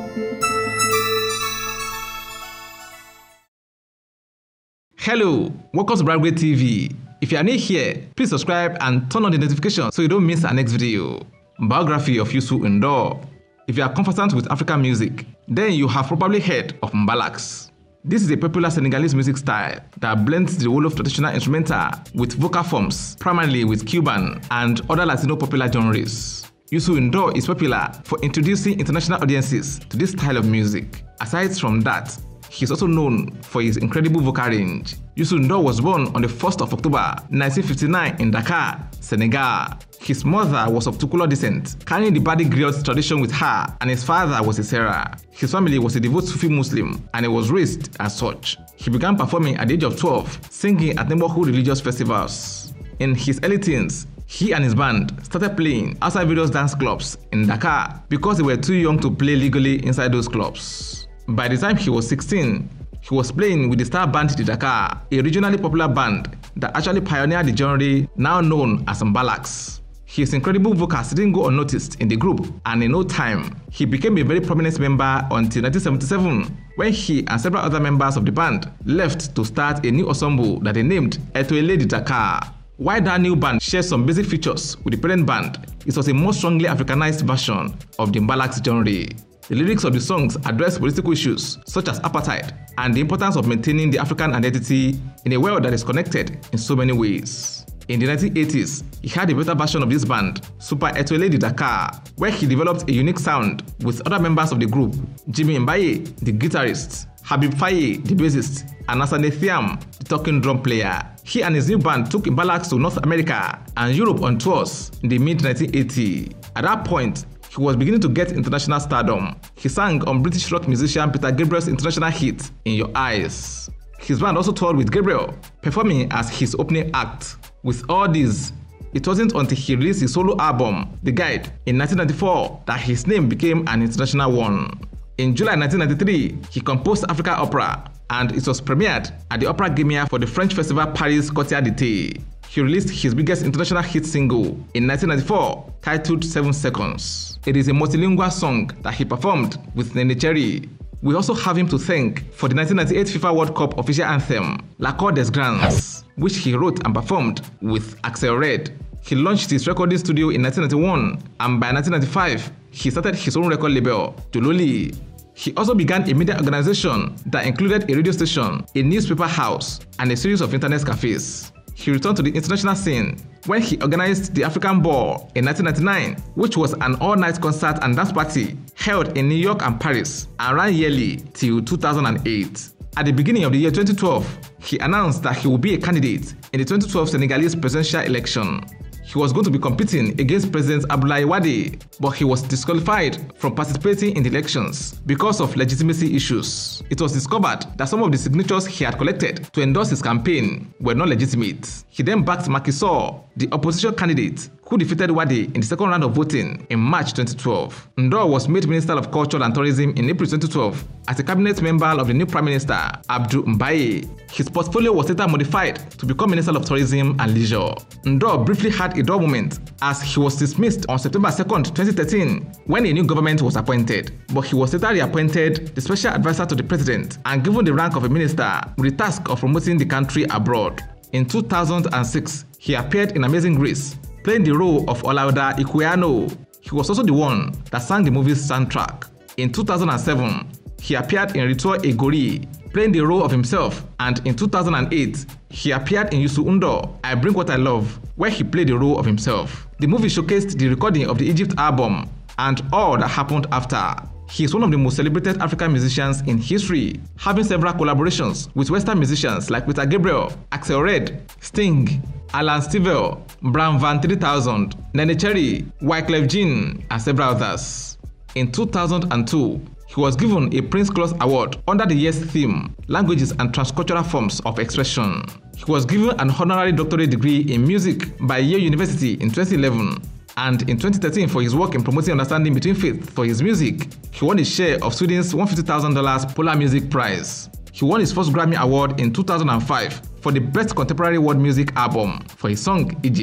Hello, welcome to Biography TV. If you are new here, please subscribe and turn on the notification so you don't miss our next video. Biography of Youssou N'Dour. If you are conversant with African music, then you have probably heard of mbalax. This is a popular Senegalese music style that blends the role of traditional instrumental with vocal forms, primarily with Cuban and other Latino popular genres. Youssou N'Dour is popular for introducing international audiences to this style of music. Aside from that, he is also known for his incredible vocal range. Youssou N'Dour was born on the 1st of October 1959 in Dakar, Senegal. His mother was of Tukulor descent, carrying the Badi griot tradition with her, and his father was a Sarah. His family was a devout Sufi Muslim, and he was raised as such. He began performing at the age of 12, singing at neighborhood religious festivals. In his early teens, he and his band started playing outside various dance clubs in Dakar because they were too young to play legally inside those clubs. By the time he was 16, he was playing with the star band de Dakar, a regionally popular band that actually pioneered the genre now known as mbalax. His incredible vocals didn't go unnoticed in the group, and in no time, he became a very prominent member until 1977, when he and several other members of the band left to start a new ensemble that they named Etoile de Dakar. While that new band shared some basic features with the parent band, it was a more strongly Africanized version of the mbalax genre. The lyrics of the songs address political issues such as apartheid and the importance of maintaining the African identity in a world that is connected in so many ways. In the 1980s, he had a better version of this band, Super Etoile de Dakar, where he developed a unique sound with other members of the group, Jimmy Mbaye, the guitarist, Habib Faye, the bassist, and Asane Thiam, the talking drum player. He and his new band took mbalax to North America and Europe on tours in the mid-1980s. At that point, he was beginning to get international stardom. He sang on British rock musician Peter Gabriel's international hit, In Your Eyes. His band also toured with Gabriel, performing as his opening act. With all this, it wasn't until he released his solo album, The Guide, in 1994 that his name became an international one. In July 1993, he composed Africa Opera, and it was premiered at the Opera Grammy for the French festival Paris Côte d'Ité. He released his biggest international hit single in 1994, titled 7 Seconds. It is a multilingual song that he performed with Nene Cherry. We also have him to thank for the 1998 FIFA World Cup official anthem, L'Accord des Grands, which he wrote and performed with Axel Red. He launched his recording studio in 1991, and by 1995, he started his own record label, Jololi. He also began a media organization that included a radio station, a newspaper house, and a series of internet cafes. He returned to the international scene when he organized the African Ball in 1999, which was an all-night concert and dance party held in New York and Paris and ran yearly till 2008. At the beginning of the year 2012, he announced that he would be a candidate in the 2012 Senegalese presidential election. He was going to be competing against President Abdoulaye Wade, but he was disqualified from participating in the elections because of legitimacy issues. It was discovered that some of the signatures he had collected to endorse his campaign were not legitimate. He then backed Macky Sall, the opposition candidate, who defeated Wade in the second round of voting in March 2012. N'Dour was made Minister of Culture and Tourism in April 2012 as a cabinet member of the new Prime Minister, Abdou Mbaye. His portfolio was later modified to become Minister of Tourism and Leisure. N'Dour briefly had a dull moment as he was dismissed on September 2, 2013, when a new government was appointed. But he was later reappointed the Special Advisor to the President and given the rank of a minister with the task of promoting the country abroad. In 2006, he appeared in Amazing Grace, playing the role of Olaudah Equiano. He was also the one that sang the movie's soundtrack. In 2007, he appeared in Retour Egori, playing the role of himself, and in 2008, he appeared in Youssou N'Dour, I Bring What I Love, where he played the role of himself. The movie showcased the recording of the Egypt album and all that happened after. He is one of the most celebrated African musicians in history, having several collaborations with Western musicians like Peter Gabriel, Axel Red, Sting, Alan Stivell, Bram Van 3000, Nene Cherry, Wyclef Jean, and several others. In 2002, he was given a Prince Claus Award under the year's theme, Languages and Transcultural Forms of Expression. He was given an honorary doctorate degree in music by Yale University in 2011. And in 2013, for his work in promoting understanding between faith for his music, he won a share of Sweden's $150,000 Polar Music Prize. He won his first Grammy Award in 2005 for the Best Contemporary World Music Album for his song Egypt.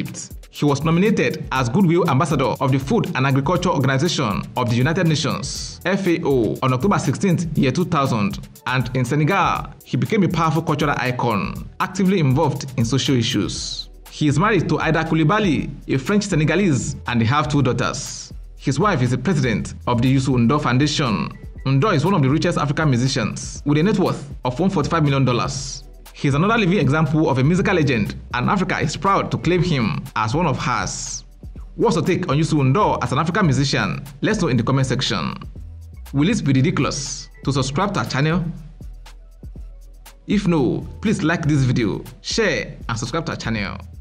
He was nominated as Goodwill Ambassador of the Food and Agriculture Organization of the United Nations (FAO) on October 16, year 2000, and in Senegal, he became a powerful cultural icon, actively involved in social issues. He is married to Aida Coulibaly, a French Senegalese, and they have 2 daughters. His wife is the president of the Youssou N'Dour Foundation. N'Dour is one of the richest African musicians with a net worth of $145 million. He is another living example of a musical legend, and Africa is proud to claim him as one of hers. What's your take on Youssou N'Dour as an African musician? Let's know in the comment section. Will it be ridiculous to subscribe to our channel? If no, please like this video, share and subscribe to our channel.